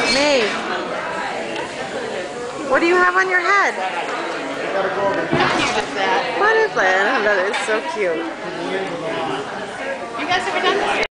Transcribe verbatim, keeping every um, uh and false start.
Maeve, what do you have on your head? How cute is that? What is that? That is so cute. You guys ever done this?